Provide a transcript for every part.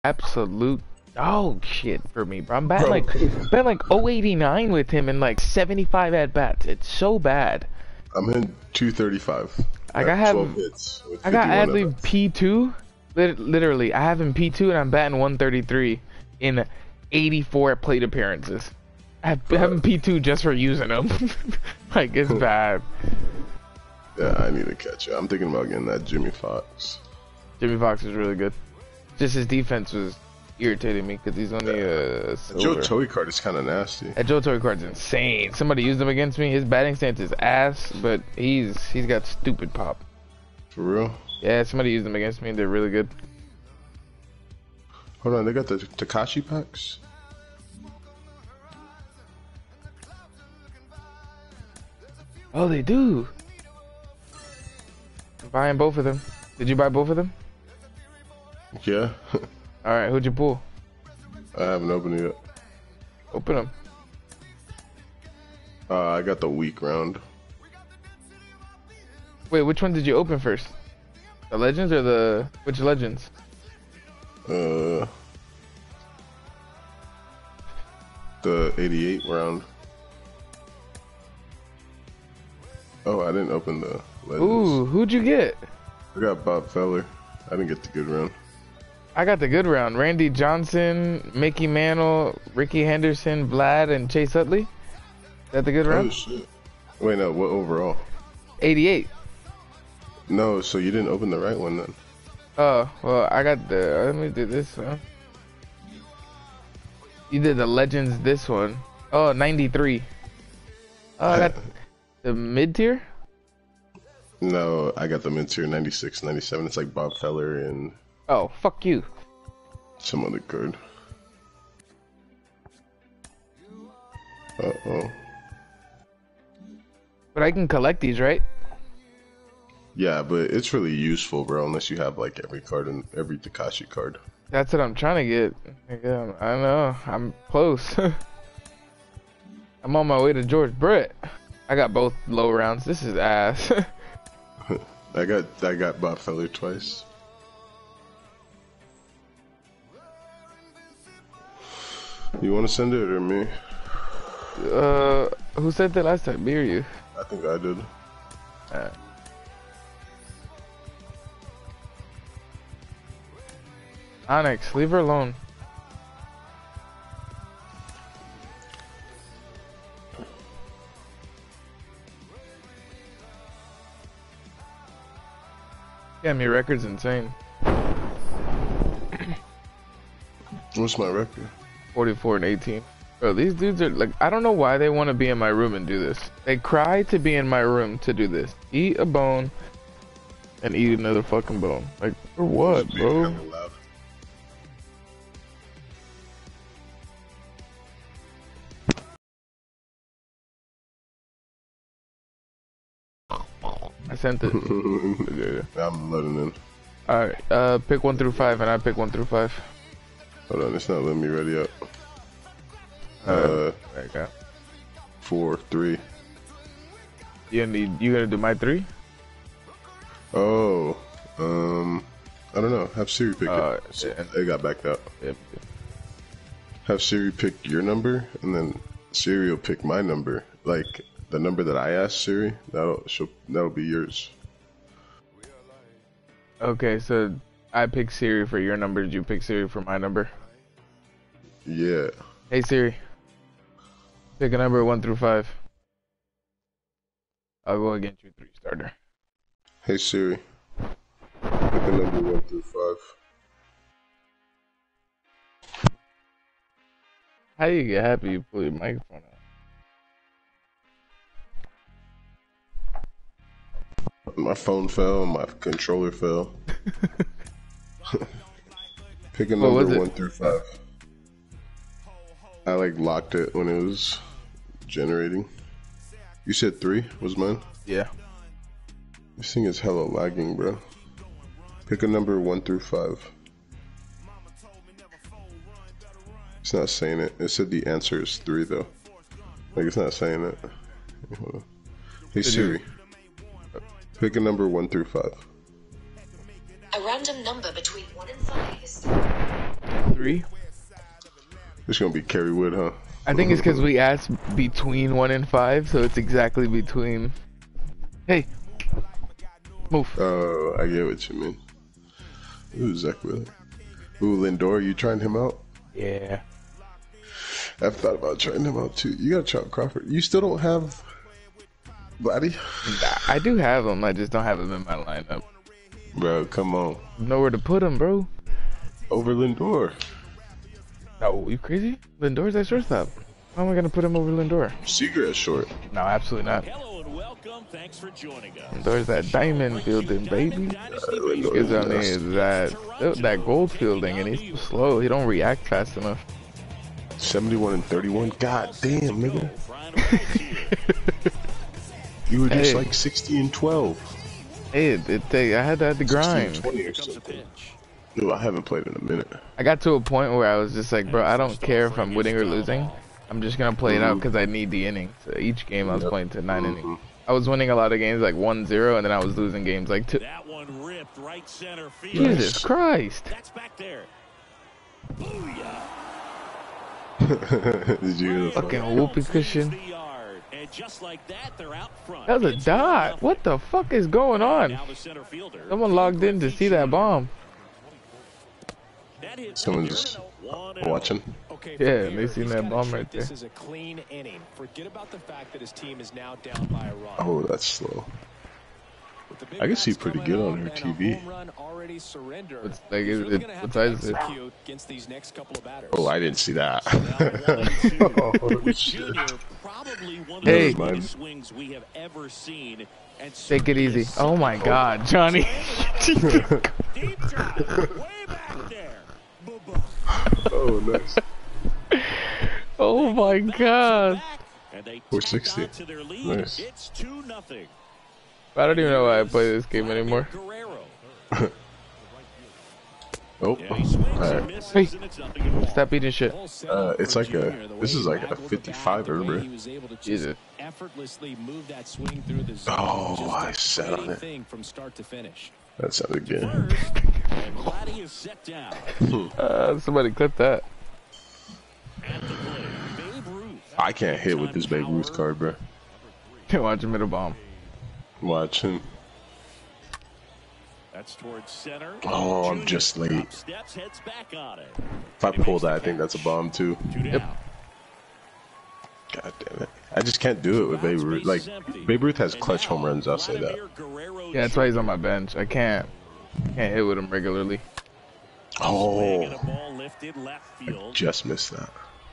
absolute dog shit for me, bro. I'm batting like 089 with him and like 75 at bats. It's so bad. I'm in 235. Like I have 12 hits. With I got 51 Adley P2. Literally, I have him P2 and I'm batting 133 in 84 plate appearances. I have him P2 just for using him. Like it's bad. Yeah, I need to catch it. I'm thinking about getting that Jimmy Fox. Jimmy Fox is really good. Just his defense was irritating me because he's only a Joe Torre card is kind of nasty. That Joe Torre card's insane. Somebody used him against me. His batting stance is ass, but he's got stupid pop. For real? Yeah, somebody used them against me and they're really good. Hold on, they got the Takashi packs? Oh, they do. I'm buying both of them. Did you buy both of them? Yeah. Alright, who'd you pull? I haven't opened it yet. Open them. I got the week round. Wait, which one did you open first? The Legends or the... Which Legends? The 88 round. Oh, I didn't open the Legends. Ooh, who'd you get? I got Bob Feller. I didn't get the good round. I got the good round. Randy Johnson, Mickey Mantle, Ricky Henderson, Vlad, and Chase Utley. Is that the good round? Oh, shit. Wait, no, what overall? 88. No, so you didn't open the right one then. Oh, well, I got the... Let me do this one. You did the Legends this one. Oh, 93. Oh, I got the mid-tier? No, I got the mid-tier 96, 97. It's like Bob Feller and... Oh, fuck you. some other card. Uh-oh. But I can collect these, right? Yeah, but it's really useful, bro, unless you have like every card and every Takashi card. That's what I'm trying to get. Yeah, I know. I'm close. I'm on my way to George Brett. I got both low rounds. This is ass. I got Bob Feller twice. You want to send it or me? Who sent it last time? Me or you? I think I did. Alright. Onyx, leave her alone. Damn, your record's insane. What's my record? 44 and 18. Bro, these dudes are like, I don't know why they want to be in my room and do this. They cry to be in my room to do this. Eat a bone and eat another fucking bone. Like, for what, bro? I sent it. I'm letting in. Alright, pick 1 through 5 and I pick 1 through 5. Hold on, it's not letting me ready up. There you go. 4, 3. You gotta do my 3? Oh, I don't know. Have Siri pick it. Yeah. It got backed up. Yep. Have Siri pick your number, and then Siri will pick my number. Like the number that I asked Siri, that'll be yours. Okay, so I pick Siri for your number. Did you pick Siri for my number? Yeah. Hey Siri, pick a number 1 through 5. I'll go against you 3 starter. Hey Siri, pick a number 1 through 5. How do you get happy you pull your microphone out? My phone fell, my controller fell. Pick a number 1 through 5. I like locked it when it was generating. You said 3 was mine? Yeah. This thing is hella lagging, bro. Pick a number 1 through 5. It's not saying it. It said the answer is 3 though. Like it's not saying it. Hold on. Hey Siri, pick a number 1 through 5. A random number between 1 and 5 is... 3. It's gonna be Kerry Wood, huh? I think it's because we asked between 1 and 5, so it's exactly between. Hey, move. Oh, I get what you mean. Ooh, Zach Willie. Ooh, Lindor, you trying him out? Yeah. I've thought about trying him out too. You gotta try out Crawford. You still don't have Vladdy? I do have him. I just don't have him in my lineup. Bro, come on. Nowhere to put him, bro. Over Lindor. No, you crazy? Lindor's at shortstop. How am I gonna put him over Lindor? Seager at short. No, absolutely not. Hello and welcome. Thanks for joining us. Lindor's that diamond fielding, baby. Because I mean, is that gold fielding, and he's slow. He don't react fast enough. 71 and 31. God damn, nigga. You were just like 60 and 12. Hey, I had to grind. 20 or something. Dude, I haven't played in a minute. I got to a point where I was just like, bro, I don't care if I'm winning or losing. I'm just gonna play it out because I need the innings. So each game I was playing to 9 innings. I was winning a lot of games like 1-0, and then I was losing games like 2. That one ripped right center field. Jesus Christ! That's back there. Booyah. Did you hear the Fucking whoopee cushion. And just like that, they're out front. That was a dot. What the fuck is going on? Now the center fielder. Someone logged in to see that bomb. That hit Someone just watching? Yeah, they seen that bomb right there. This is a clean inning. Forget about the fact that his team is now down by a run. Oh, that's slow. I can see pretty good on her TV. What's, like, what size is it? Oh, I didn't see that. Holy shit. Probably one of the biggest swings we have ever seen. And Take it easy. Oh my God, Johnny. deep drive, way back there. Oh, nice. Oh my God. And they 460. to their lead. Nice. It's 2-0. I don't even know why I play this game anymore. Guerrero. Nope. Yeah, he swings and Alright. misses, Hey, and it's nothing at all. stop eating shit. It's like this is like a 55er, bro. Jesus. Effortlessly move that swing through the zone. Oh, I sat on it. Thing from start to finish. That sounded good. First, and Vladdy is set down. Somebody clip that. At the plate, Babe Ruth. I can't hit with this Babe Ruth card, bro. Watch him hit a bomb. Watch him. That's towards center. Oh, I'm just late. Steps, heads back on it. If I pull that, I think that's a bomb too. Yep. God damn it. I just can't do it with Babe Ruth. Like, Babe Ruth has clutch home runs, I'll say that. Yeah, that's why he's on my bench. I can't hit with him regularly. Oh, Ball lifted left field. just missed that.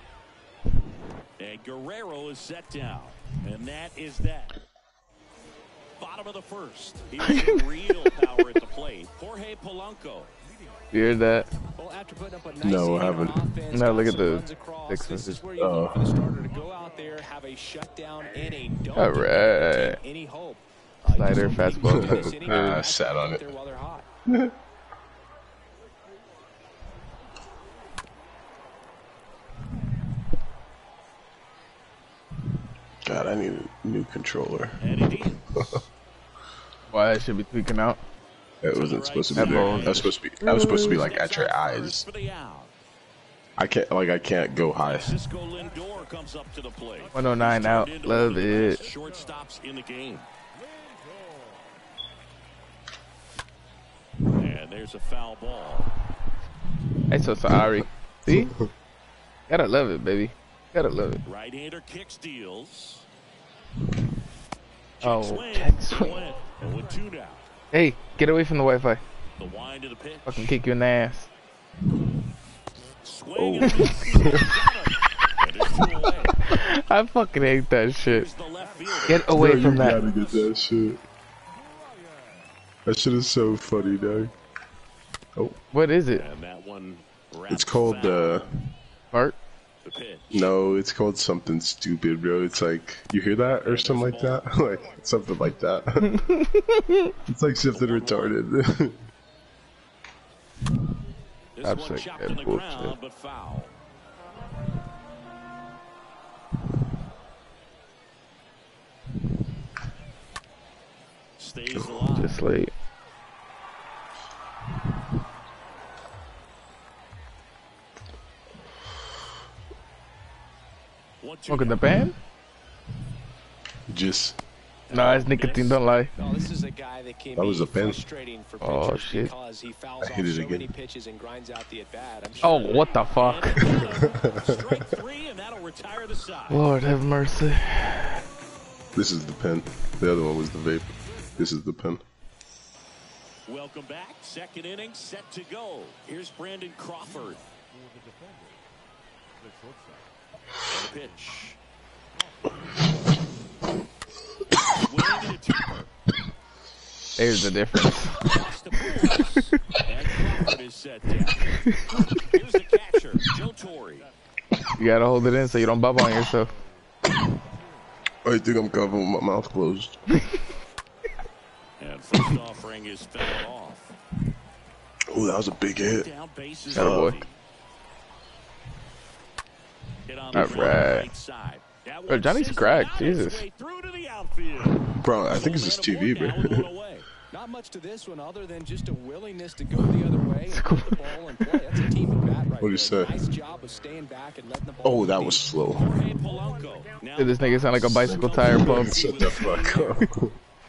And Guerrero is set down. And that is that. Bottom of the first. Here's some real power at the plate. Jorge Polanco. You heard that? Well, after putting up a nice No, I inning haven't. on offense, No, look got at some the runs across. text This is message. where you look for the starter to go out there, have a shutdown inning. Don't All give them right. any hope. Slider, Just fastball. keep this inning I out sat on it. there while they're hot. God, I need a new controller. Why I should be tweaking out? It wasn't supposed to be there. I was supposed to be like at your eyes. I can't go high. Cisco Lindor comes up to the plate. 109 out. Love it. Shortstops in the game. And there's a foul ball. I'm so sorry. See? Gotta love it, baby. Gotta love it. Right-hander kick steals. Oh, check swing. And with 2 down. Hey, get away from the Wi-Fi. The wind to the pitch. Fucking kick you in the ass. Swing and a miss. And it's 2 away. I fucking hate that shit. Here's the left fielder. Get away from that. gotta get that shit. That shit is so funny, dog. Oh, What is it? And that one it's called Bart? the pitch. no, it's called something stupid, bro. It's like, you hear that or something like that? Like something like that. It's like something retarded. This I'm one sick chopped of in the bullshit. ground, but foul. Stays alive. Just late. Look at the pen? Just. Nah, it's nicotine, don't lie. No, this is a guy that can That was be a pen. frustrating for Oh, pitchers shit. because he fouls I off hit it so again. many pitches and grinds out the at-bat. I'm Oh, sure what the fuck? Strike three, and that'll retire the side. Lord have mercy. This is the pen. The other one was the vape. This is the pen. Welcome back. Second inning set to go. Here's Brandon Crawford. And the pitch. Swing and a two. There's the difference. Across the boards. And Crawford is set down. Here's the catcher, Joe Torre. You gotta hold it in so you don't bubble on yourself. I think I'm covering with my mouth closed. And first offering is fouled off. Oh, that was a big hit. Down bases. Atta boy. Hit on the All right. right side. That Oh, one Johnny's sends cracked, it out its Jesus. way through to the outfield. Bro, I think it's his TV, Now with one bro. away. not much to this one other than just a willingness to go the other way and put the ball in play. That's a team at bat right What'd you there. say? Nice job of staying back and letting the ball Oh, that deep. was slow. Jorge Polanco. Now Dude, this nigga sound like a bicycle tire pump. Shut the fuck up.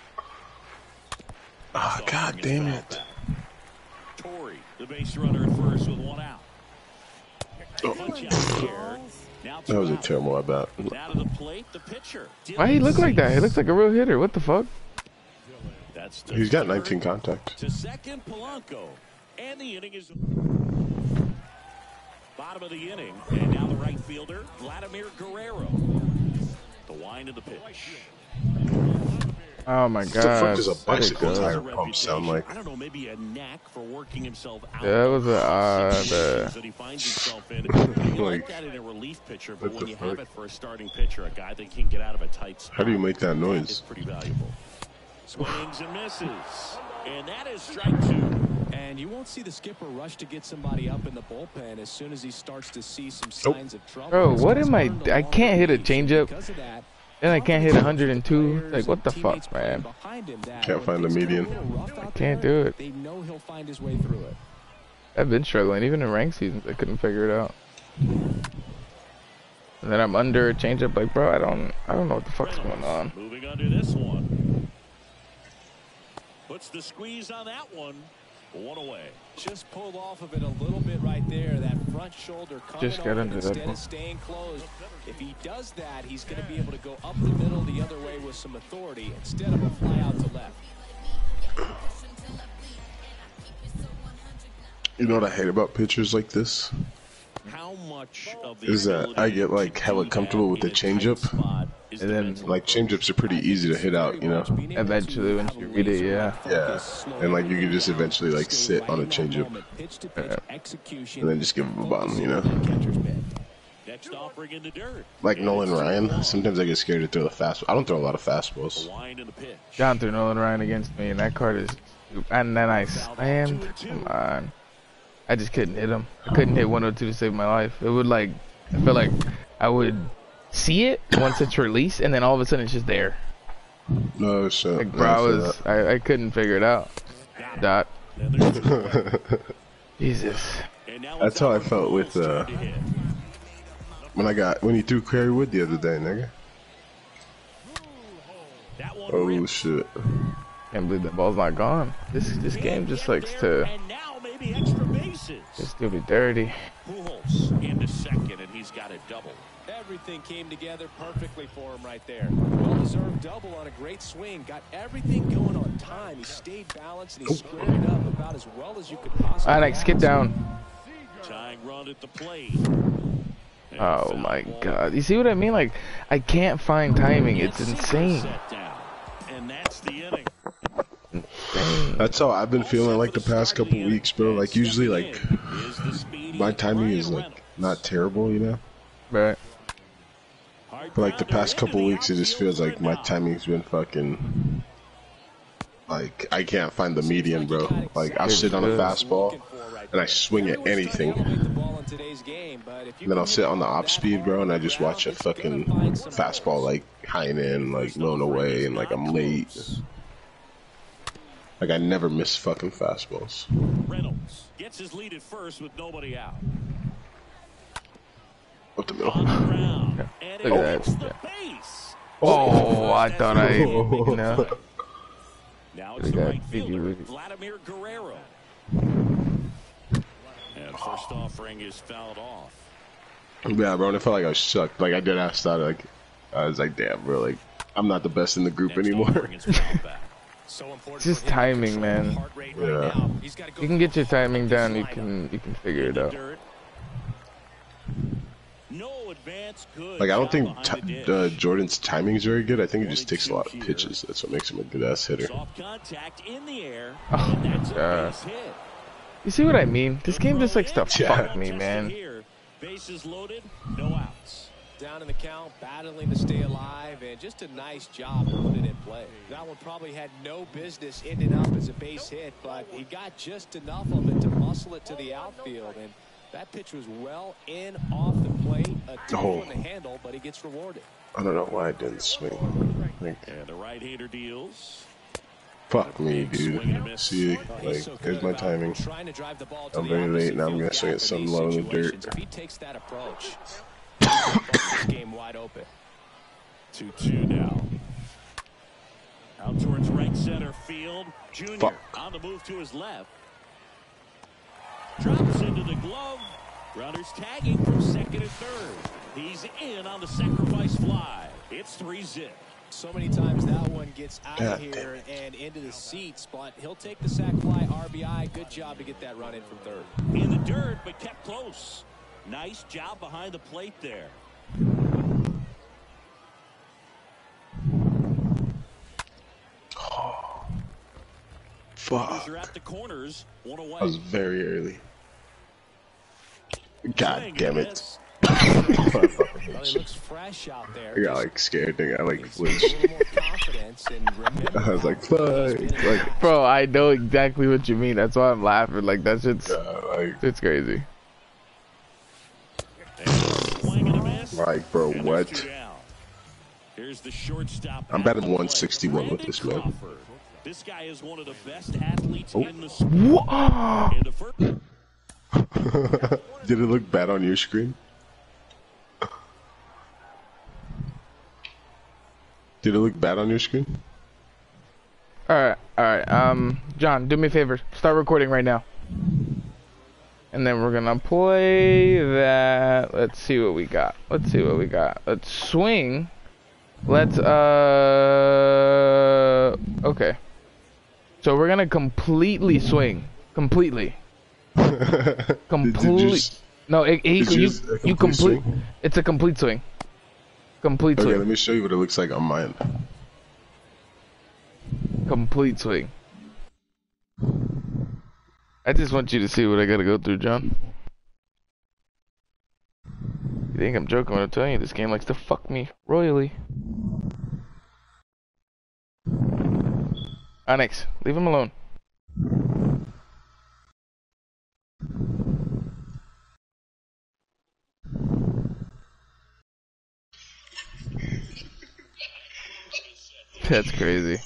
Ah, god damn it. Torre, the base runner at first with one out. Oh. Punch out here. Now That was a two out. terrible at bat. Out of the plate, the pitcher. Why he look like that? He looks like a real hitter. What the fuck? That's the He's got third 19 contacts. to second, Polanco. And the inning is bottom of the inning. And now the right fielder, Vladimir Guerrero. The wind of the pitch. Oh my What the fuck god. does a bicycle That tire A pump sound reputation. like? I don't know, maybe a knack for working himself out. That was a odd. situations that he finds himself in. You like that in a relief pitcher, but What when the you have fuck? it for a starting pitcher, a guy that can get out of a tight spot, How do you make that is noise? pretty valuable. Swings and misses. And that is strike two. And you won't see the skipper rush to get somebody up in the bullpen as soon as he starts to see some Nope. signs of trouble. Bro, This what guy's am I? earned a I long can't hit a relief. changeup. Because of that, Then I can't hit confidence 102. players Like, what the and fuck, teammates playing man? behind him that Can't when find the things get a median. little rough out Can't there, do it. They know he'll find his way through it. I've been struggling. Even in ranked seasons, I couldn't figure it out. And then I'm under a changeup. Like, bro, I don't know what the fuck's going on. Moving under this one. Puts the squeeze on that one. One away. Just pulled off of it a little bit right there. That front shoulder coming Just get on under that instead one. of staying closed. If he does that, he's going to be able to go up the middle the other way with some authority instead of a fly out to left. You know what I hate about pitchers like this? How much of the Is that ability I get, like, to hella do comfortable that with the in a tight changeup, spot is and the then, mental. Like, changeups are pretty easy to hit out, you know? Eventually, once you read it, yeah. Yeah. And, like, you can just eventually, like, sit on a changeup and then just give him a bomb, you know? Next offering in the dirt. Like Nolan Ryan, sometimes I get scared to throw the fastball. I don't throw a lot of fastballs. Wind in the pitch. John threw Nolan Ryan against me, and that card is. And then I slammed. Come on. I just couldn't hit him. I couldn't hit 102 to save my life. It would, like. I feel like I would see it once it's released, and then all of a sudden it's just there. No, shit. Like, bro, I couldn't figure it out. Dot. And there's two away. Jesus. And now That's it's how I Albert felt with, Pujols trying to hit. when he threw Kerry Wood the other day, nigga. That one Oh ripped. shit. Can't believe that ball's not gone. This game just likes to And now maybe extra bases. just do me dirty. Pujols into second, and he's got a double. Everything came together perfectly for him right there. Well-deserved double on a great swing. Got everything going on time. He stayed balanced and he squared it up about as well as you could possibly. Alright, Alex, get down. Tying run at the plate. And Oh foul my ball. god. You see what I mean? Like, I can't find timing. It's Gets insane. set down. And that's the inning. That's how I've been feeling like the past couple weeks, bro. Like usually, like Is the speedy my timing is Ryan like not terrible, you know. Right. Reynolds. But like the past Hard couple grounder weeks, it just into the feels like my outfield timing's been fucking. Like I can't find the median, bro. Like I'll sit on a fastball and I swing at anything. And then I'll sit on the off speed, bro, and I just watch a fucking fastball like high and in, like blown away, and like I'm late. Like I never miss fucking fastballs. Reynolds gets his lead at first with nobody out. Up the On middle. the ground. And Look it at hits that. the Yeah. base. Oh, I thought I, Oh. no. Now Look it's at the that right figure fielder, with it. Vladimir Guerrero. And first offering is fouled off. Yeah, bro, and I felt like I was sucked. Like, I did ask that, like, I was like, damn, bro, like, I'm not the best in the group Next anymore. offering is fouled back. So important It's just for him to timing, control man. the heart rate right Yeah. now. He's gotta go You can through get your the heart timing of this down. You lineup. can figure it In the out. dirt. No advance, good Like, I don't job think behind the dish. Jordan's timing is very good. I think he just takes a lot of pitches. That's what makes him a good-ass hitter. Soft contact in the air. Oh, And that's a God. base hit. You see what I mean? This game just likes to Yeah. fuck me, man. Here. Bases loaded, no outs. Down in the count, battling to stay alive, and just a nice job to put it in play. That one probably had no business ending up as a base hit, but he got just enough of it to muscle it to the outfield, and that pitch was well in off the plate. A tough one to handle, but he gets rewarded. I don't know why I didn't swing. Like, And the right-hander deals. fuck me, dude. See, like, there's my timing. Trying to drive the ball to I'm the very late, opposite and I'm field gonna swing gap at in some these low in the dirt. situations. If he takes that approach, this game wide open. 2-2 now. Out towards right center field. Junior Fuck. on the move to his left. Drops into the glove. Runners tagging from second and third. He's in on the sacrifice fly. It's 3-0. So many times that one gets out of God here and into the seats, but he'll take the sac fly RBI. Good job to get that run in from third. In the dirt, but kept close. Nice job behind the plate there. Fuck. They're at the corners. One away. I was very early. God Swing damn and it. miss. Well, he looks fresh out there. I got like scared. I like Needs flinched. a little more confidence and remember I was like, how fuck. he's been in Like, Bro, I know exactly what you mean. That's why I'm laughing. Like, that shit's, like, it's crazy. And swing and a miss. like, bro, And what? there's two down. Here's the shortstop. I'm at batting the plate. 161 with Brandon this man. Crawford. This guy is one of the best athletes Oh. in the sport. What? In the first, Did it look bad on your screen? Did it look bad on your screen? Alright. John, do me a favor. Start recording right now. And then we're gonna play that. Let's see what we got. Let's swing. Okay. So we're gonna completely swing. Completely. Did you just- No, did you you just a you complete complete. swing? It's a complete swing. Complete Okay, swing. let me show you what it looks like on mine. Complete swing. I just want you to see what I gotta go through, John. You think I'm joking when I'm telling you this game likes to fuck me royally. Onyx, leave him alone. That's crazy.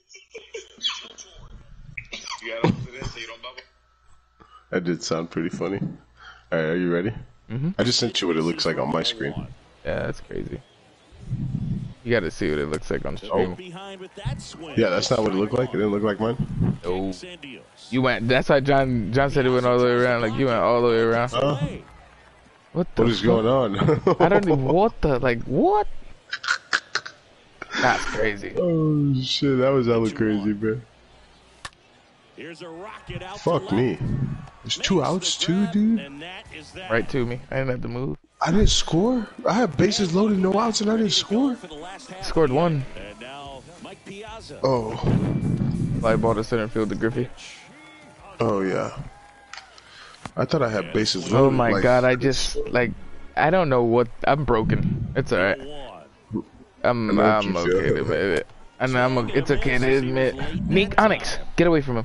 That did sound pretty funny. Alright, are you ready? Mhm. I just sent you what it looks like on my screen. Yeah, that's crazy. You gotta see what it looks like on stream. behind with that swing. Yeah, that's not what it looked like. It didn't look like mine. No. Send deals. You went. That's why John said it went all the way around. Like you went all the way around. Away. What the? What is going on? I don't even. What the? Like what? That's crazy. Oh shit, that was hella crazy, bro. Here's a rocket out Fuck to me. left. There's 2 outs too, dude. And that is that. Right to me. I didn't have to move. I didn't score. I had bases loaded, no outs, and I didn't score. For the last half Scored of the one. inning. And now Mike Piazza. Oh, Fly ball to center field to Griffey. oh yeah. I thought I had bases loaded. Oh my like, god! I just like. I don't know what. I'm broken. It's alright. One. I'm I know what you okay feel. to admit it. And it's okay to admit. Nick Onyx, get away from him.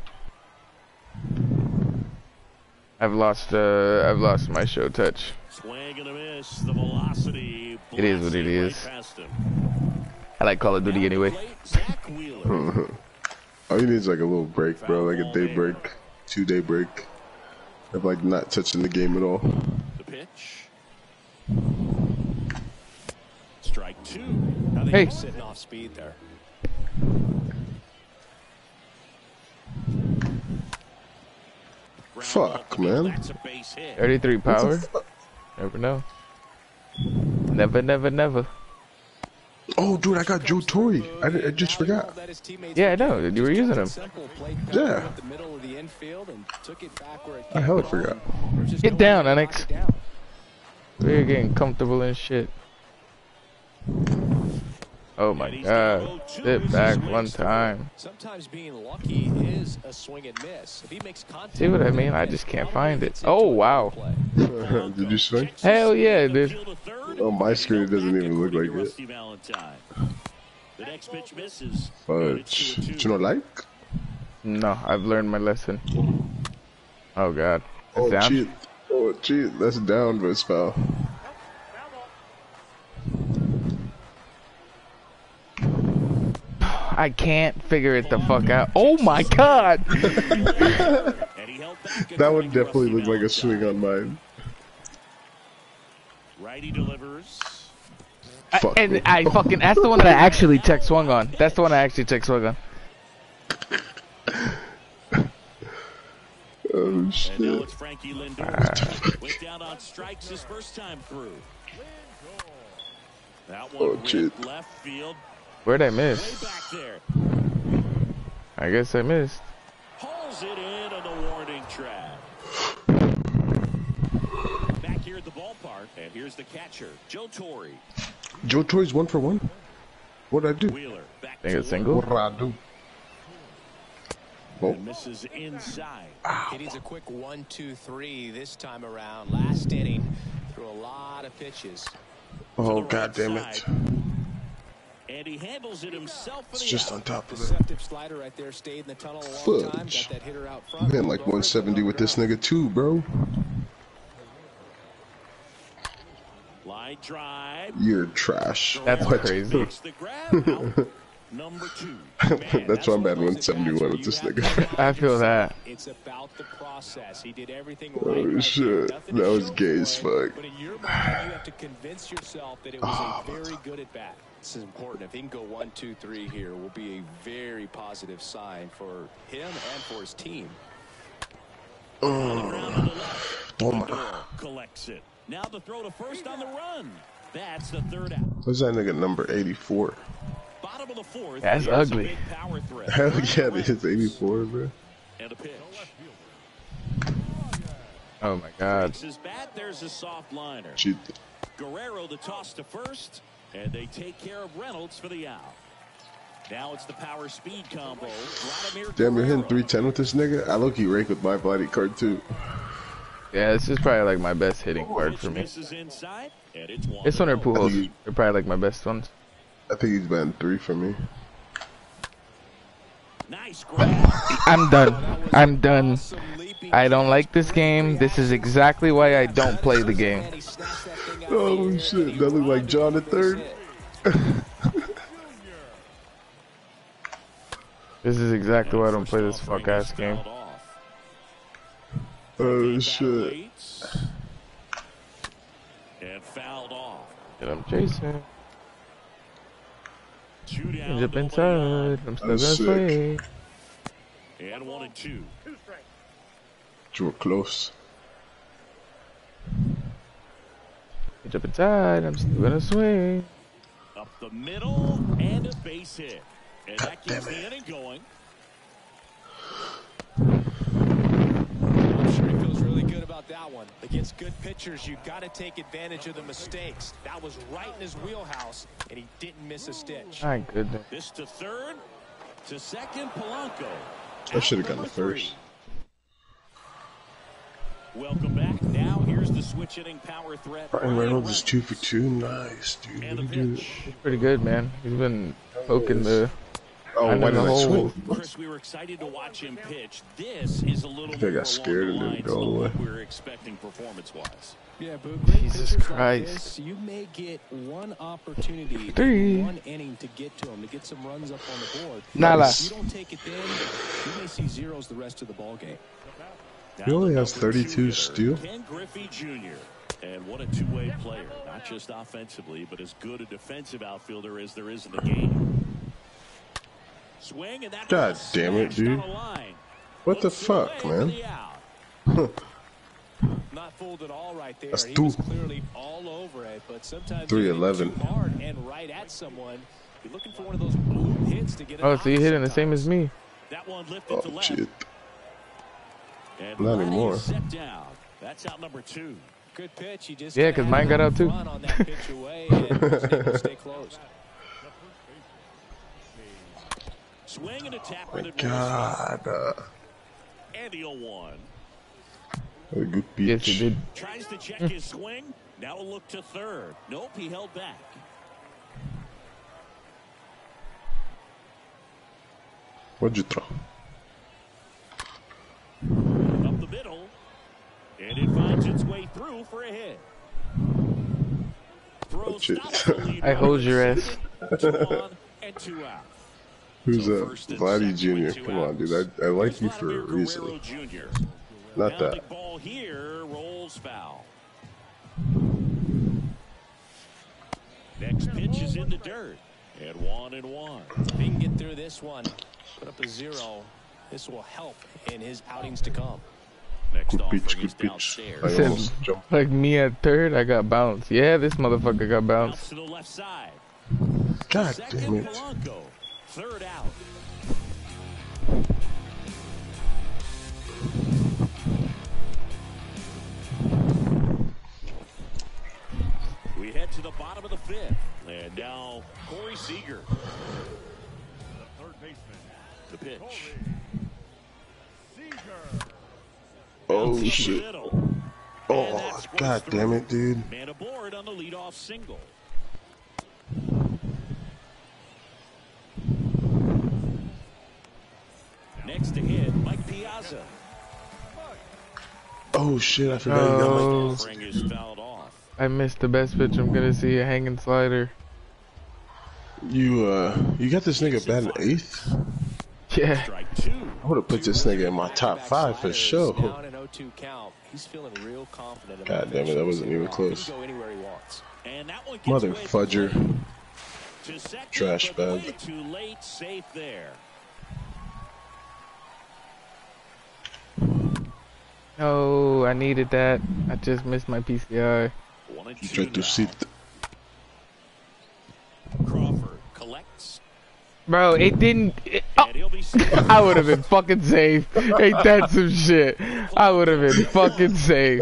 I've lost my show touch. Swing and a miss. The velocity. It is what it blasting is. right past him. I like Call of Duty anyway. Zach Wheeler. All you need is like a little break, bro. Like a day break, 2-day break. Of like not touching the game at all. The pitch. Strike two. I think Hey. He's sitting off speed there. Fuck, man. That's a base hit. 33 power. Never know. Never, never, never. Oh, dude, I got Joe Torre. I just forgot. Yeah, I know. You were using him. Yeah. I hella forgot. Get down, Onyx. We're getting comfortable and shit. Oh my god. Sit back one time. Sometimes being lucky is a swing and miss. If he makes contact, See what I mean? I just can't find it. Oh wow. Did you swing? Hell yeah, dude. On my screen, it doesn't even look like it. The next pitch misses. Fudge. You know, like? No, I've learned my lesson. Oh god. Oh, Down? cheat. Oh, cheat. That's down, but it's foul. I can't figure it the fuck out. Oh my god! That would definitely look like a swing on mine. Righty delivers. Fuck me. That's the one that I actually check swung on. That's the one I actually check swung on. Oh, And now shit. it's Frankie Lindor. Went down on strikes his first time through. That one Oh, shit. ripped left field. Where'd I Way miss? back there. I guess I missed. Hauls it in on the warning track. Back here at the ballpark, and here's the catcher, Joe Torre. Joe Torre's 1 for 1? What'd I do? Wheeler back Think to it's single? What'd I do? Oh, and misses inside. He needs a quick 1-2-3 this time around. Last inning, threw a lot of pitches. oh, god damn it. And he handles it himself. It's just on top of it. Deceptive slider right there, stayed in the tunnel a long time. Fudge. Got that hitter out front. Man, like 170 with this nigga too, bro. Line drive. You're trash. That's What? crazy. Makes the grab. Out. Number two. That's why I'm at 171 with this nigga. I feel that. It's about the process. He did everything Oh, right. right shit. there. Nothing to That was show gay for as it, fuck. But in your mind, you have to convince yourself that it was a very good at bat. This is important. If he can go 1-2-3 here, will be a very positive sign for him and for his team. Lindor collects it. Now the throw to first on the run. That's the third out. What's that nigga number 84? Bottom of the fourth. That's Here's a ugly. big power threat. Hell yeah, it is 84, bro. And a pitch. Oh my god. Takes his bat. There's a soft liner. Cheat. Guerrero the toss to first, and they take care of Reynolds for the out. Now it's the power speed combo. Vladimir Damn, you're hitting Guerrero. 310 with this nigga? I low-key rake with my body card too. Yeah, this is probably like my best hitting card Pitch for me. misses inside, and it's one This one or to go. Pujols. They're probably like my best ones. I think he's batting 3 for me. Nice grab. I'm done. I'm done. I don't like this game. This is exactly why I don't play the game. Oh shit, that look like John the Third. This is exactly why I don't play this fuck ass game. Oh shit. And fouled off. And I'm chasing. Two down, Jump nobody inside. I'm still gonna That's sick. swing. on. And 1-2. You were close. Jump inside. I'm still gonna swing. Up the middle and a base hit. And that keeps the inning going. I'm sure he feels really good about that one. Against good pitchers, you got to take advantage of the mistakes. That was right in his wheelhouse, and he didn't miss a stitch. My goodness. This to third. To second, Polanco. I should have Out gotten the number first. 3. Welcome back. Now here's the switch hitting power threat. Ryan Reynolds is 2 for 2. Nice, dude. And What a do you do? pitch. He's pretty good, man. He's been poking the. Oh, Under why the did I hole. swing? Chris, we were excited to watch him pitch. This is a little I think I more got scared along the and didn't lines go of away. what we were expecting performance-wise. Yeah, but great Jesus pitchers like Christ. this, you may get one opportunity, Three. one inning to get to him, to get some runs up on the board. Nala. If you don't take it then, you may see zeros the rest of the ball game. Now He only the has number 32 2 hitter, steal? Ken Griffey Jr. And what a two-way player, not just offensively, but as good a defensive outfielder as there is in the game. Swing, and that God damn it, dude. What the fuck, man? Not fooled at all right there. That's He two. was clearly all over it, but sometimes 311. too hard and right at someone. You're looking for one of those boom hits to get it. Oh, so you're hitting the same as me. That one lifted to Oh left. shit. And Not anymore. set down. That's out number 2. Good pitch. He just Yeah, 'cause mine got out too. run on that pitch away and was able to stay close. Swing and a tap. My God. And the 0-1. A good Yes, pitch. he did. Tries to check his swing. Now a look to third. Nope, he held back. What'd you throw? Up the middle. And it finds its way through for a hit. Throw shit. stops the lead. I hold your ass. 2 on and 2 out. Who's So that? first and Vladdy second with Jr. 2 Come on, outs. dude. I like you for a Vladimir reason. Guerrero Jr. Not Pounding that. ball here rolls foul. Next pitch is in the dirt. And 1-1. If he can get through this one, put up a 0, this will help in his outings to come. Next Good pitch, offering is good pitch. downstairs. I Said- almost jumped. Like me at third, I got bounced. Yeah, this motherfucker got Bounce bounced. to the left side. God Second, damn it. Polanco. Third out. We head to the bottom of the 5th. And now Corey Seager. The pitch. Oh, Up shit. the middle. And Oh, that squares God damn through. it, dude. Man aboard on the leadoff single. Next to hit, Mike Piazza. Oh, shit. I forgot you got my... Oh, Offering is fouled off. I missed the best pitch I'm gonna see, a hanging slider. You got this nigga batting 8th? Yeah. Strike 2. I would have put this nigga in my top 5 for sure. Down an 0-2 count. He's feeling real confident about God damn it, that wasn't even close. He can go anywhere he wants. And that one gets Mother away fudger. to second, Trash but bag. way too late, safe there. Oh, I needed that. I just missed my PCI. 1-2 Try to now. sit. Crawford collects, Bro, it didn't. Oh, and he'll be safe. I would have been fucking safe. Ain't that some shit? I would have been fucking safe.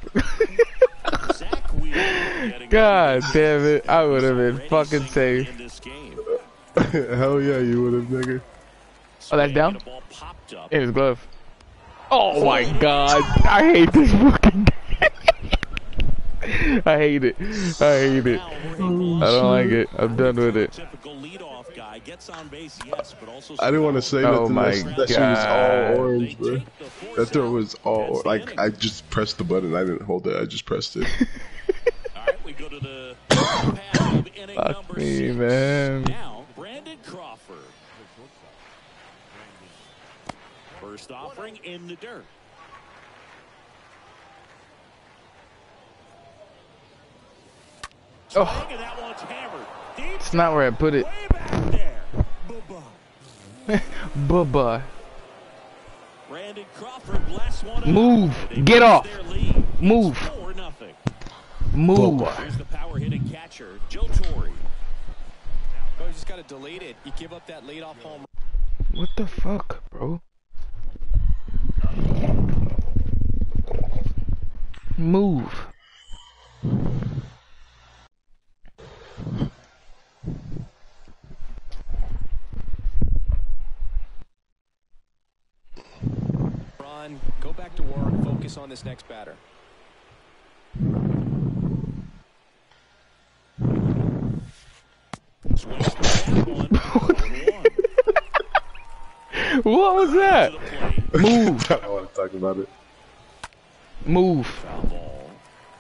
Zach Wheeler getting God on damn it. I would have been already fucking singling safe. in this game. Hell yeah, you would have, nigga. Oh, that's Swing down? and the ball popped up. In his glove. Oh my god. I hate this fucking game. I hate it. I hate it. I don't like it. I'm done with it. Typical leadoff guy gets on base, yes, but also I didn't want to say Oh nothing. my That shit was all God. orange, bro. That throw was all like I just pressed the button. I didn't hold it. I just pressed it. All right, we go to the half of inning Fuck number me, 6. man. Now, Brandon Crawford. First offering in the dirt. Oh, Swing, and that one's hammered. Deep it's not where I put it. way back there. Bye-bye. Bye-bye. Brandon Crawford blasts one out. Move. They Get raise off. their lead. Move. It's 4-0. Move. Here's the power hitting catcher, Joe Torre. Oh, you just got to delete it. You give up that leadoff home. What the fuck, bro? Move. Run, go back to work, focus on this next batter. Swings to that one. 1-1. What was that? To the plate. Move. I don't want to talk about it. Move. Foul ball.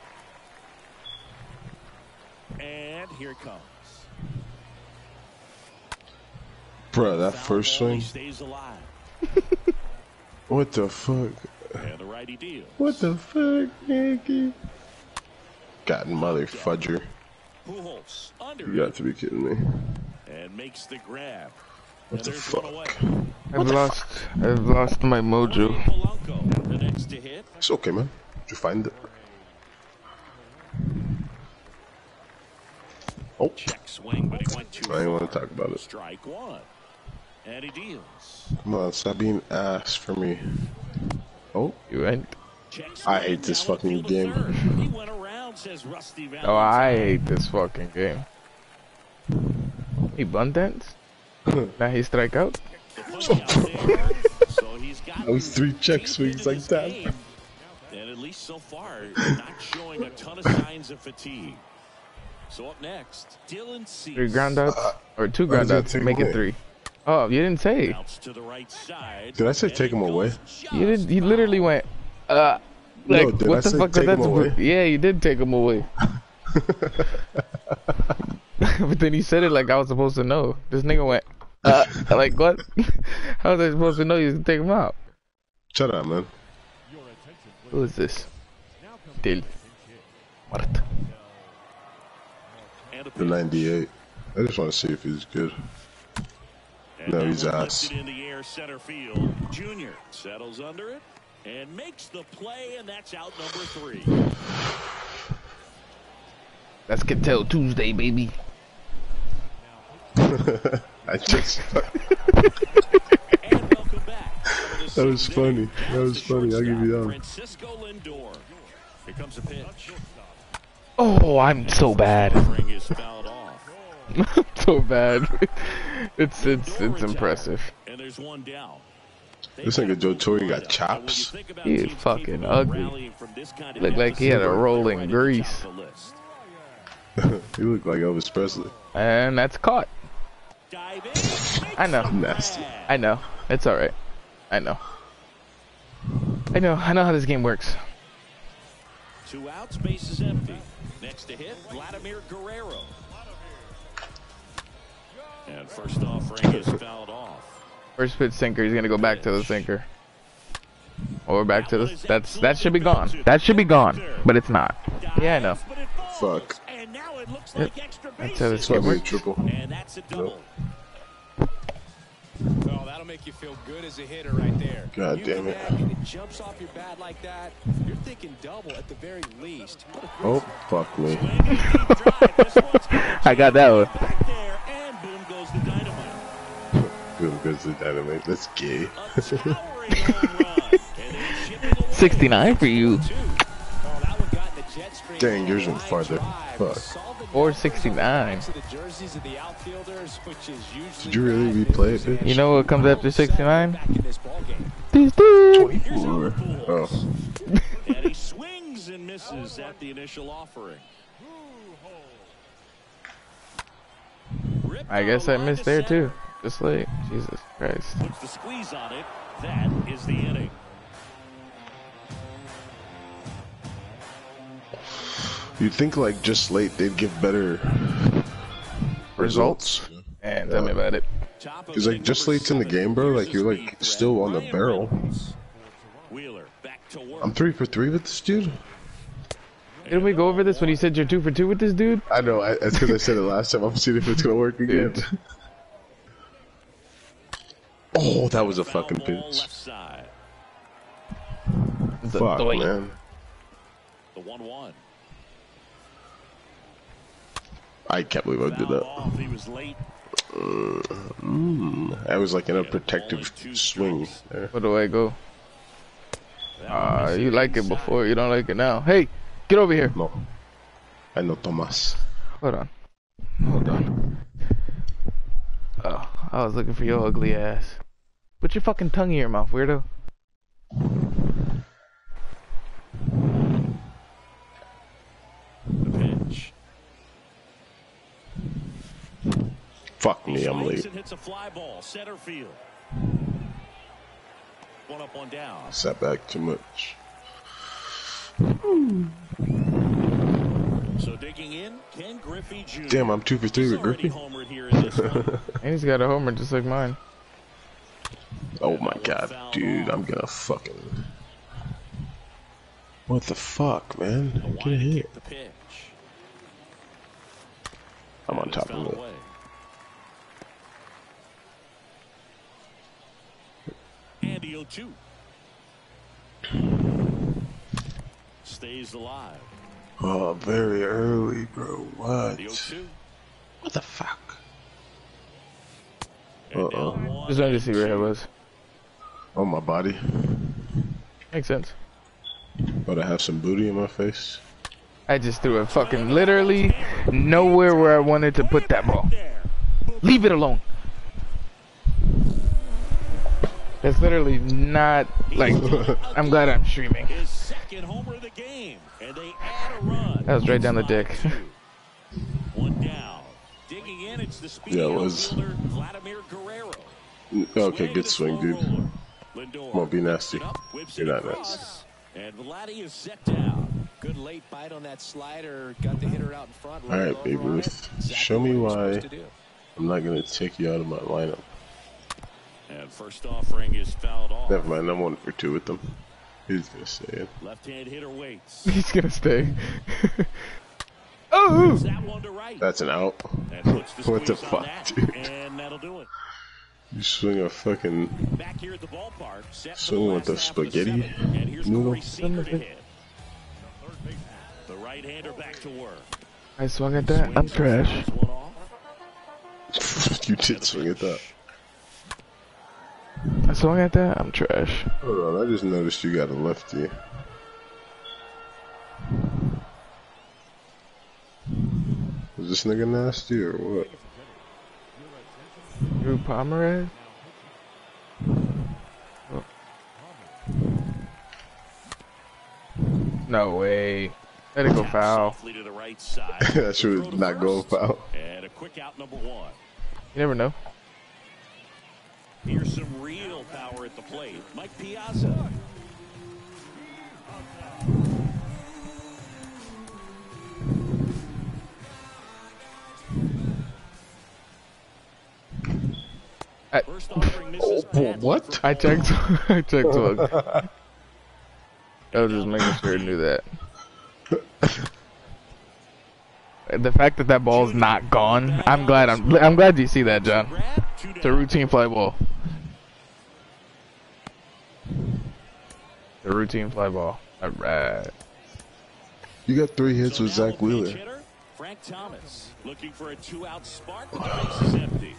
And here it comes. Bro, that Foul first ball, he swing. stays alive. What the fuck? And the righty deal. What the fuck, Yankee? God, mother fudger. Pujols under You got to be kidding me. and makes the grab. What the There's fuck? one away. I've lost my mojo. Polanco, the next to hit. It's okay, man. Did you find it? Oh, Check swing, but he went too I didn't want to far. talk about it. Strike one. And he deals. Come on, stop being ass for me. Oh, You went. Check I swing, hate this now fucking infield to game. third. He went around, says Rusty Valentine. Oh, I hate this fucking game. He bunt now he strike out. The push out there, so he's got Those 3 check deep swings into like this that. game. And at least so far, not showing a ton of signs of fatigue. So up next, Dylan Cease. 3 ground outs or 2 why ground does it outs, take make away? it 3. Oh, you didn't say. Bounce to the right side. Did I say take him away? You did. You literally went. Like, No, did I what the say fuck was take that? him away? Yeah, you did take him away. But then you said it like I was supposed to know. This nigga went. Like what? How was I supposed to know you was take him out? Shut up, man. Who is this? Del Marte. And a The 98. I just want to see if he's good. And No, that he's one ass. lifted in the air center field. Junior settles under it and makes the play, and that's out number 3. Let's get till Tuesday, baby. I just. And welcome back. That was funny. That was funny. I'll give you that one. Francisco Lindor. Here comes a pitch. Oh, I'm so bad. Ring is fouled off. So bad. It's impressive. And there's one down. This nigga Joe Torre got chops. He is fucking ugly. Looked like he had a rolling grease. He looked like Elvis Presley. And that's caught. I know. Nasty. I know. It's alright. I know. I know how this game works. 2 outs, base is empty. Next to hit, Vladimir Guerrero. And first offering is fouled off. First pitch sinker, he's gonna go back to the sinker. Or back to the that should be gone. That should be gone. But it's not. Yeah, I know. Fuck. And now it looks Yep. like extra That's how this It's game probably a works. triple. And that's a double. Well, that'll make you feel good as a hitter right there. God You damn come it. back and it jumps off your bat like that. You're thinking double at the very least. Oh, fuck me. I got that one. Back there, and boom goes the dynamite. Boom goes the dynamite. That's gay. A towering home run. And they chip it away. 69 for you. Oh, that one got in the jet stream. Dang, yours went Line farther. drive. Fuck. Solved the 469. to the jerseys of the outfielders, which is usually Did you really bad replay news, it, bitch? and You know what comes after 69? back in this ballgame. These dudes. Here's Albert Pujols. Oh. And he swings and misses at the initial offering. I guess I missed there too. Just late. Jesus Christ. Puts the squeeze on it. That is the inning. You'd think like just late they'd give better results. And tell me about it. Cause like just late's in the game, bro. Like you're like still on the barrel. Wheeler back to work. I'm 3 for 3 with this dude. Didn't we go over this when you said you're 2 for 2 with this dude? I know. That's because I said it last time. I'm seeing if it's gonna work again. Dude. Oh, that was a Foul fucking ball pitch. left side. It's a Fuck, doink. man. The 1-1. I can't believe I did Foul that. off. He was late. I was like in a protective swing. there. Where do I go? That one missing You like it inside. before, you don't like it now. Hey, get over here. No, I know Tomas. Hold on. Hold on. Oh, I was looking for your ugly ass. Put your fucking tongue in your mouth, weirdo. The pitch. Fuck me, I'm Swings late. and hits a fly ball. Center field. One up, one down. Sat back too much. So digging in, Ken Griffey Jr. Damn, I'm 2 for 3 He's with already Griffey. homered here in this one. And he's got a homer just like mine. Oh my god, dude, I'm gonna fucking. What the fuck, man? Get a Wide hit. kick the pitch. I'm on top of it. Andy Ochu stays alive. Oh, very early, bro. What? What the fuck? Uh-oh. Just wanted to see where it was. On my body. Makes sense. But I have some booty in my face. I just threw it fucking literally nowhere where I wanted to put that ball. Leave it alone. That's literally not like. I'm glad I'm streaming. That was right down the dick. One down. Digging in, it's the speed Yeah, it was. Vladimir Guerrero. Okay, good swing, dude. Won't be nasty. You're not nasty. And Vladdy is set down. Good late bite on that slider. Got the hitter out in front. All right, Babe Ruth. Show me why I'm not gonna take you out of my lineup. And first offering is fouled off. Never mind, I'm 1 for 2 with them. He's gonna say it. Left-hand hitter waits. He's gonna stay. Oh! That one to right. That's an out. What the fuck, dude? And that'll do it. You swing a fucking Back here at the ballpark, swing with the spaghetti noodle. The right-hander back to work. I swung at that. I'm trash. You did swing at that. I swung at that. I'm trash. Hold on, I just noticed you got a lefty. Is this nigga nasty or what? Drew Pomeroy? Oh. No way. Let it go foul. That should not go foul. And a quick out number 1. You never know. Here's some real power at the plate. Mike Piazza. First offering misses what? I checked. I checked one. I was just making sure I knew that. The fact that that ball's not gone, I'm glad you see that, John. It's a routine fly ball. The routine fly ball. Alright. You got 3 hits with Zach Wheeler. Frank Thomas looking for a 2-out spark, but the base is empty.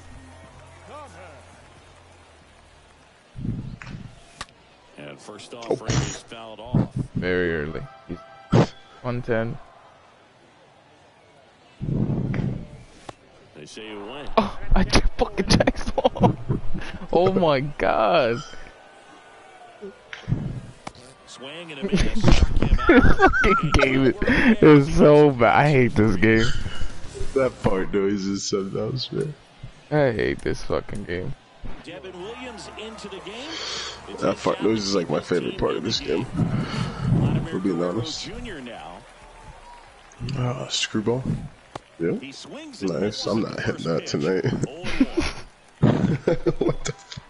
And first offering is fouled off. Very early. He's 110. They say you win. Oh, I just fucking text ball. Oh my god. Swing and a miss. Struck him out. This fucking game is so bad. I hate this game. That part noise is something else, man. I hate this fucking game. Devin Williams into the game. That part noise is like my favorite part of this game. For being honest. Screwball. Yeah. Nice. I'm not hitting that tonight. What the fuck?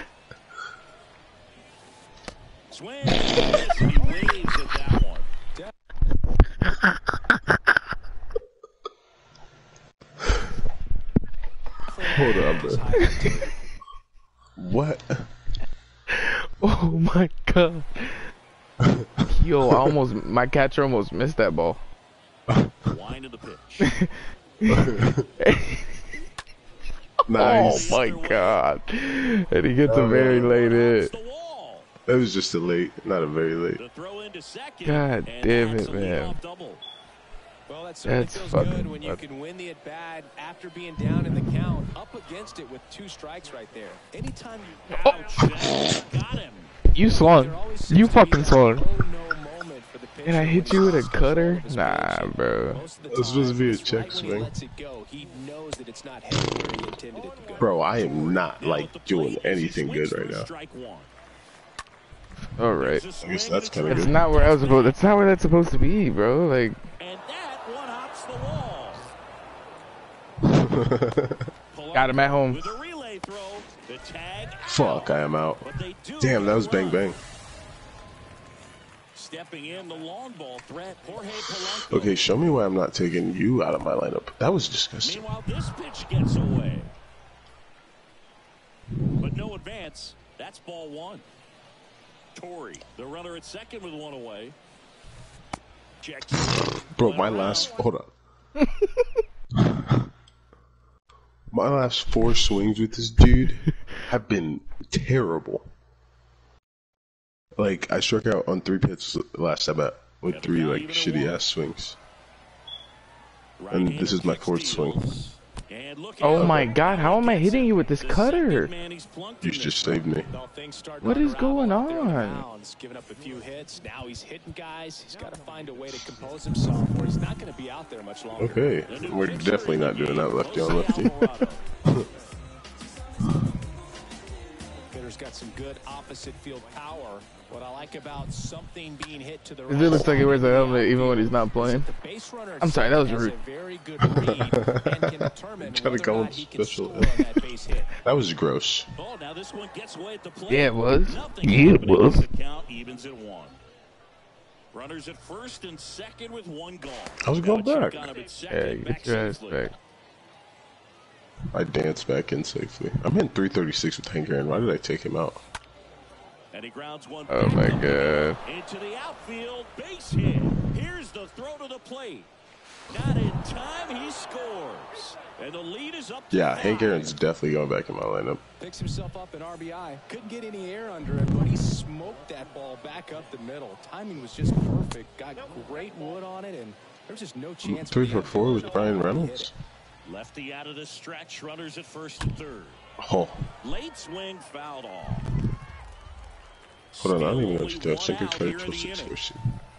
Swing. He waves at that one. Hold on, bro. What? Oh my god. Yo, my catcher almost missed that ball. Wind of the pitch. Nice. Oh my god. And he gets a very late hit. That was just a late, not a very late. God damn it, man. Well, that certainly That's feels fucking good when you can win the at-bat after being down in the count, up against it with 2 strikes right there. Anytime you Got him. You swung. You fucking swung. And I hit you with a cutter? Nah, bro. That's supposed to be a check swing. Bro, I am not, like, doing anything good right now. Alright. I guess that's kind of That's good. not where I was supposed. That's not where that's supposed to be, bro. Like. And that one hops the wall. Got him at home. With a relay throw, the tag Fuck, I am out. Damn, that was bang bang. Stepping in the long ball threat, Jorge Polanco. Okay, show me why I'm not taking you out of my lineup. That was disgusting. Meanwhile, this pitch gets away. But no advance. That's ball one. Torrey, the runner at second with one away. Checks. Bro, my last... Hold on. My last 4 swings with this dude have been terrible. Like, I struck out on 3 pitches last at bat with 3, like, shitty-ass swings. And this is my 4th swing. Oh my god, how am I hitting you with this cutter? You just saved me. What is going on? Giving up a few hits. Now he's hitting guys. He's got to find a way to compose himself, or he's not going to be out there much longer. Okay, we're definitely not doing that lefty on lefty. Hitter's got some good opposite field power. What I like about something being hit to the It right looks like he wears a helmet even when he's not playing. I'm sorry, that was rude. Trying to call him special. That was gross. Oh, now this one gets away at the plate. Yeah, it was. Nothing Yeah, it was. The count evens at 1. Runners at first and second with 1 gone. I was going back. Yeah, get your ass back. I danced back in safely. I'm hitting 336 with Hank Aaron. Why did I take him out? And he grounds one Oh my god. into the outfield, base hit. Here's the throw to the plate. Not in time, he scores. And the lead is up to Yeah, 5. Hank Aaron's definitely going back in my lineup. Picks himself up an RBI. Couldn't get any air under it, but he smoked that ball back up the middle. Timing was just perfect. Got great wood on it, and there's just no chance. 3 for 4 with Brian Reynolds. Lefty out of the stretch, runners at first and third. Oh, Late swing fouled off. hold on, I don't even know what you Still do. Sinker only credit one out for here in the 6 inning. versus.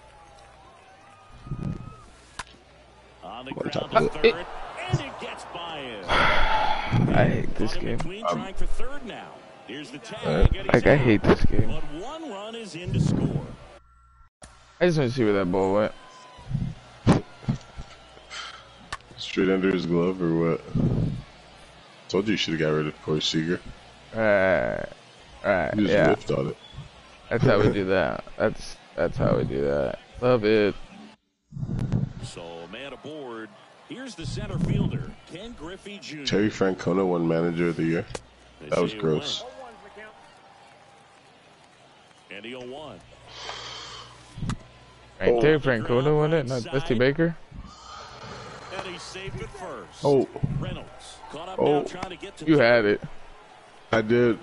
On the On ground top to of it. third, and it gets by him. I hate this game. Trying for third now. Here's the tag. and Like, he's I out. hate this game. But 1 run is in to score. I just want to see where that ball went. Straight under his glove or what? Told you you should have got rid of Corey Seager. Alright, You just yeah. whiffed on it. That's how we do that. That's how we do that. Love it. So, man aboard. Here's the center fielder, Ken Griffey Jr. Terry Francona won Manager of the Year. They That was say gross. win. And the 0-1. Right there, Francona won it, not Dusty Baker. And he saved it first. Oh, Reynolds caught up Oh. now trying to get to You had it. I did.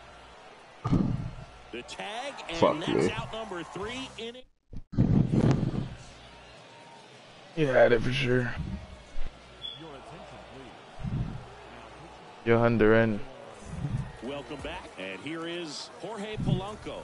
the tag, and Fuck that's me. out number 3 inning. You had it for sure. Johan Duran. Welcome back, and here is Jorge Polanco.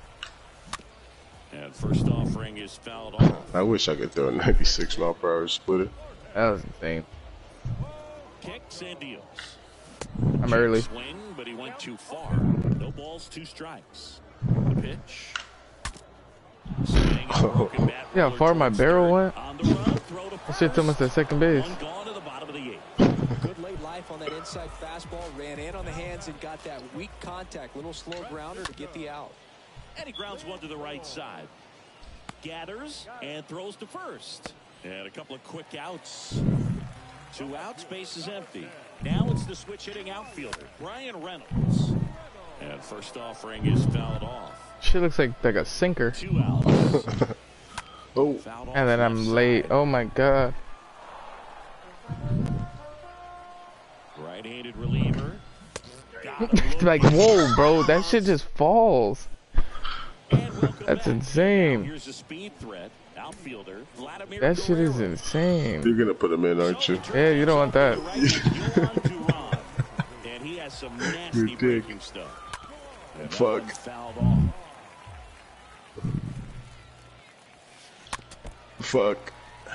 And first offering is fouled off. I wish I could throw a 96 mile per hour splitter. That was insane. Kicks and deals. I'm early. Swing, but he went too far. No balls, 2 strikes. The pitch. Swing and broken bat See how far my barrel went? on the run, throw to That shit's almost at second base. One gone to the bottom of the 8th. Good late life on that inside fastball. Ran in on the hands and got that weak contact. Little slow grounder to get the out. And he grounds one to the right side. Gathers and throws to first. And a couple of quick outs. 2 outs, base is empty. Now it's the switch hitting outfielder, Brian Reynolds. And first offering is fouled off. Shit looks like a sinker. 2 outs. Oh, Fouled off And then I'm left late. side. Oh my god. Right-handed reliever. Got him Like, low. whoa, bro. That shit just falls. And welcome That's back. insane. Here's a speed threat. Outfielder, Vladimir That shit is Guerrero. insane. you're gonna put him in, aren't you? Yeah, you don't want that. And he has some nasty You dick. breaking stuff. And that Fuck. one fouled off. Fuck.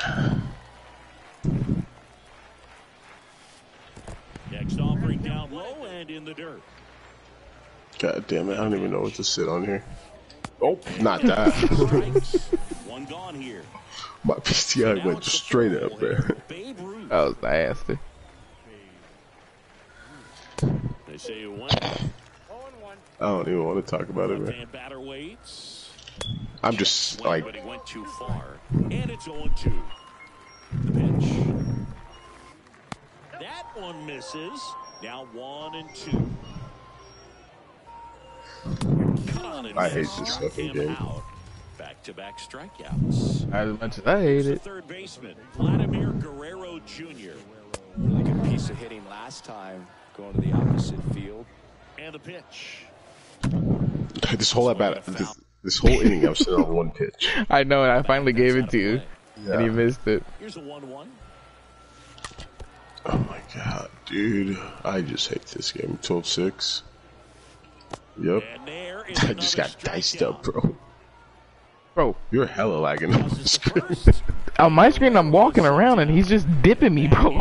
Next offering down low and in the dirt. God damn it, I don't even know what to sit on here. Oh, not that. Strikes. One gone here. My PTI Now went it's the straight full up there. Babe Ruth. That was nasty. They say you went. I don't even want to talk about it, man. Left-hand batter waits. I'm just like. But he went too far, and it's 0-2. The pitch. That one misses. Now 1-2. I hate this fucking game. Back-to-back strikeouts. As much as I hate it. Third baseman Vladimir Guerrero Jr. Really good piece of hitting last time, going to the opposite field. And the pitch. This whole this whole inning, I'm sitting on one pitch. I know, and I finally gave it to you, and you missed it. Here's a 1-1. Oh my god, dude! I just hate this game. 12-6. Yep. I just got diced up, bro. Bro, you're hella lagging on the screen. On my screen, I'm walking around, and he's just dipping me, bro.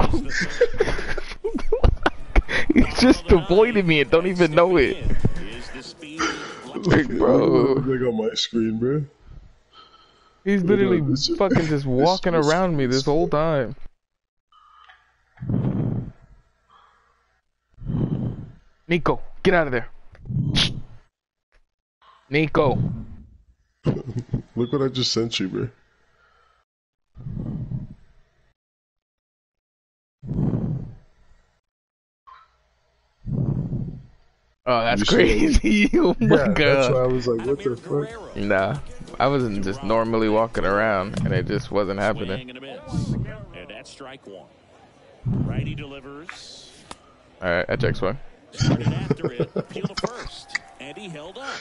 He's just avoiding me and don't even know it. Like, bro. Look on my screen, bro. He's literally fucking just walking around me this whole time. Nico, get out of there. Nico. Look what I just sent you, bro. Oh, that's crazy. Oh my god. That's why I was like, what the fuck? Nah, I wasn't just normally walking around, and it just wasn't happening. And that's strike one. Righty delivers. Alright, I checked one. Started after it, appeal to first, and he held up.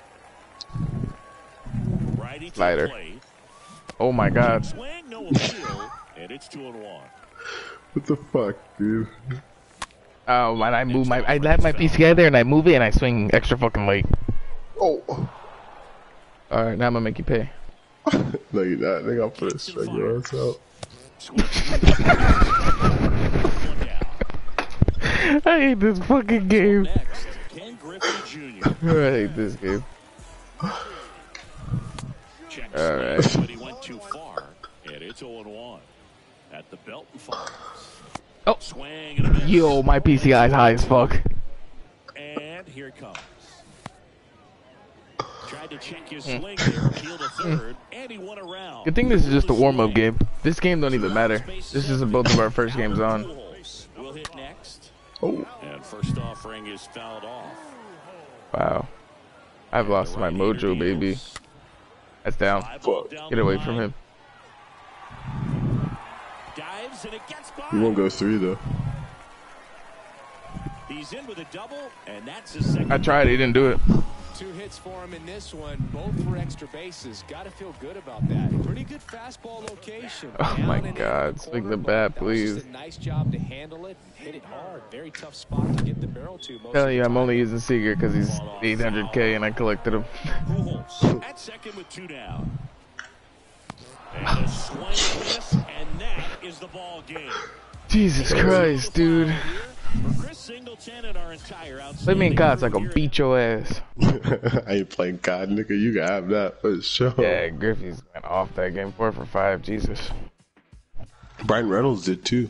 Righty Slider. plate. Oh my god. Swing, no appeal, and it's 2-1. What the fuck, dude? Oh man, I let my PCI there and I move it and I swing extra fucking late. Oh. Alright, now I'm gonna make you pay. No, you're not. They got put a strike your ass out. I hate this fucking game. Next, Ken Griffey Jr. I hate this game. Alright. But he went too far, and it's 0-1 at the Belton Farms. Oh, Swing and a miss. yo, my PCI is high as fuck. And here it comes. Tried to check his swing there, appeal to third, and he won around. Good thing this is just a warm-up game. This game don't even matter. This is both of our first games on. We'll hit next. Oh. And first offering is fouled off. Wow. I've lost my mojo, baby. That's down. Fuck. Get away from him. Dives and it gets by. You won't go 3 though. He's in with a double, and that's his second. I tried, he didn't do it. 2 hits for him in this one, both for extra bases. Got to feel good about that. Pretty good fastball location. Oh my god, swing the bat, please. A nice job to handle it, hit it hard. Very tough spot to get the barrel to. Telling you, I'm only using Seager because he's 800k and I collected him. Pujols at second with 2 down. And a swing and miss, and that is the ball game. Jesus Christ, dude. For Chris Singleton and our entire Let me in cards, I can beat your ass. I ain't playing COD, nigga. You can have that for sure. Yeah, Griffey's went off that game 4 for 5. Jesus. Brian Reynolds did too.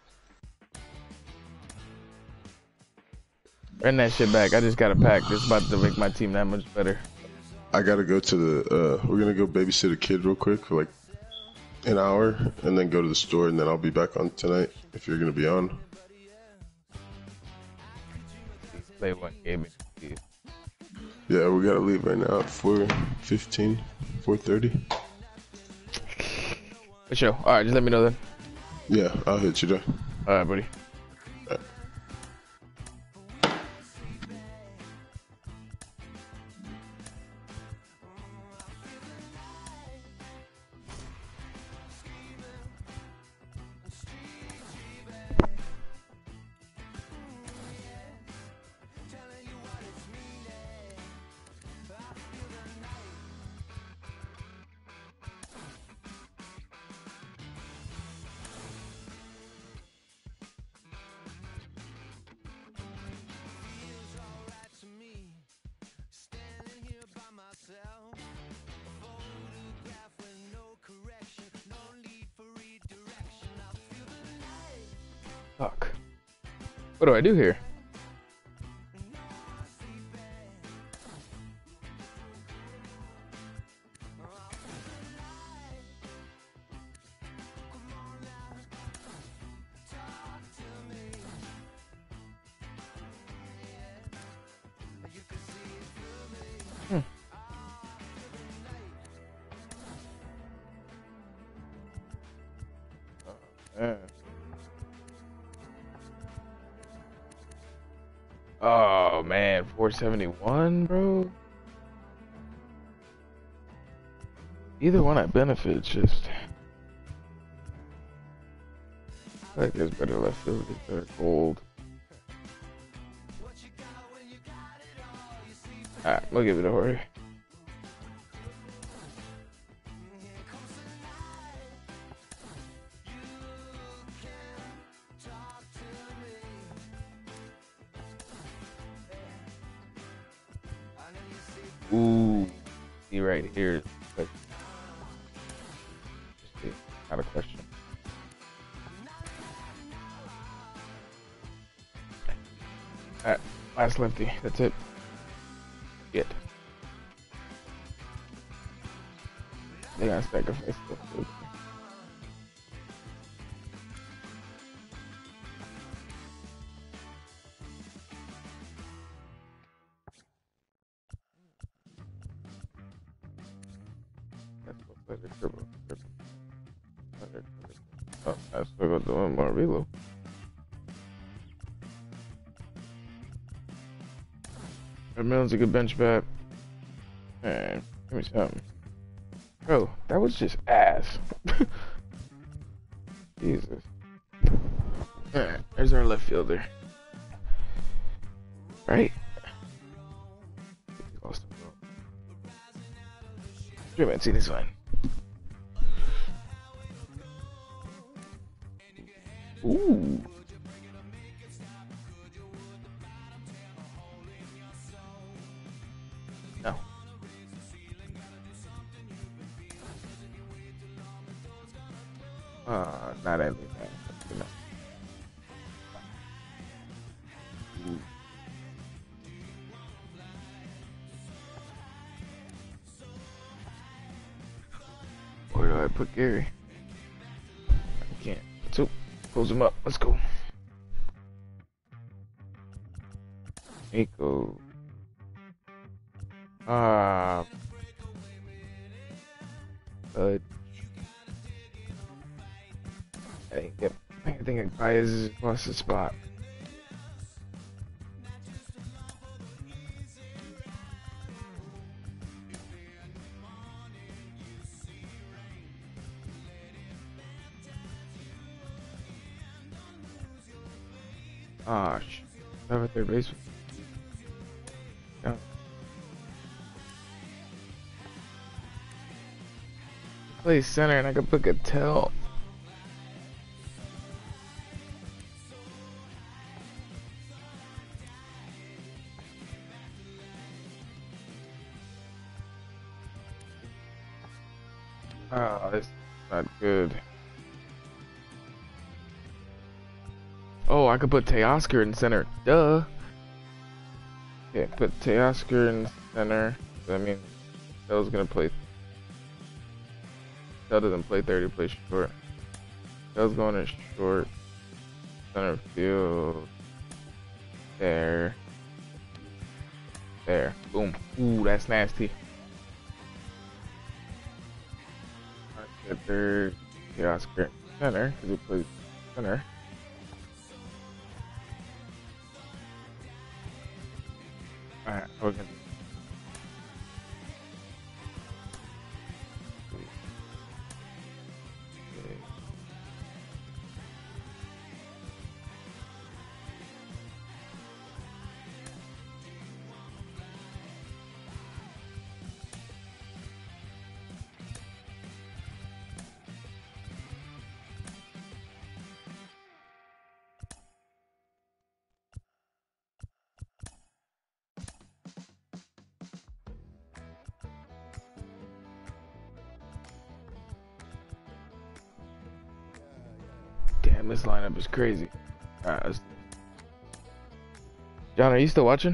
Run that shit back. I just got a pack. This is about to make my team that much better. I gotta go to the. We're gonna go babysit a kid real quick for like an hour, and then go to the store, and then I'll be back on tonight if you're gonna be on. Play one game. Yeah, we gotta leave right now at 4:15, 4:30. For sure. Alright, just let me know then. Yeah, I'll hit you there. Alright, buddy. Fuck. What do I do here? Oh man, 471, bro. Either one I benefit, it's just I feel like there's better left field, there's better gold. Alright, we'll give it a Jorge. Ooh, see right here is like, not a question. Alright, last lefty, that's it. Get. They gotta sacrifice stuff. Oh, I still got the one more reload. Millen's a good bench bat. Man, give me something. Bro, that was just ass. Jesus. Alright, there's our left fielder. Right? Lost him. 3 minutes, see this one. Ooh. No. Not everything. No. Ooh. Where do I put Gary? I can't. So, close him up. Let's go. Nico. I think Baez lost his spot. Ah, I have a third baseman. Yeah. Play center and I could put Gatell. Oh, this is not good. Oh, I could put Teoscar in center. Duh. Yeah, put Teoscar in center. I mean, Tell's gonna play. Tell doesn't play third, he plays short. Tell's going in short. Center field. There. There. Boom. Ooh, that's nasty. Alright, third. Teoscar in center, because he plays center. Alright, we're gonna. Damn, this lineup is crazy. Alright, John, are you still watching?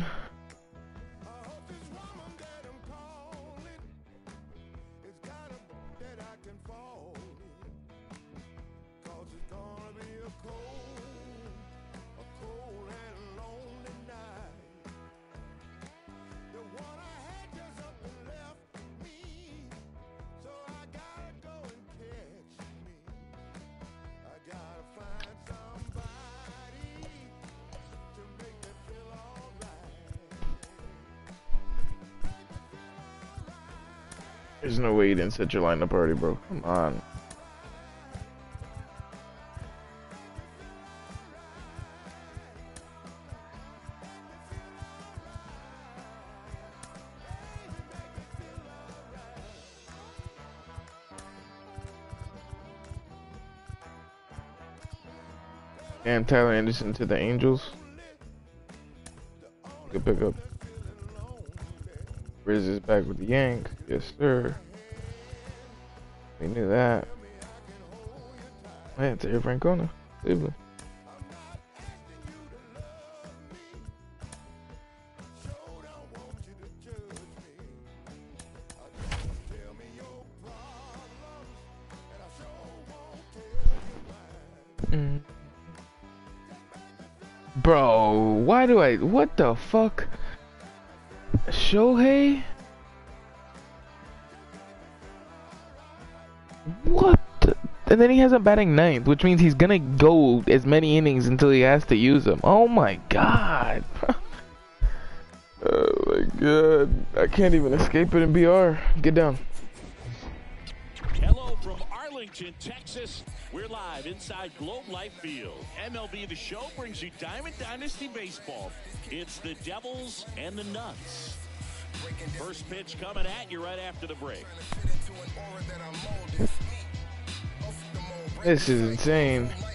There's no way you didn't set your lineup already, bro. Come on. And Tyler Anderson to the Angels. Good pickup. Riz is back with the Yanks. Yes, sir. We knew that. Man, Terry Francona. Cleveland. Bro, why do I... What the fuck? Shohei? What the, and then he has him batting ninth, which means he's gonna go as many innings until he has to use them. Oh my god. Oh my god. I can't even escape it in BR. Get down. Hello from Arlington, Texas. We're live inside Globe Life Field. MLB The Show brings you Diamond Dynasty Baseball. It's the Devils and the Nuts. First pitch coming at you right after the break. This is insane.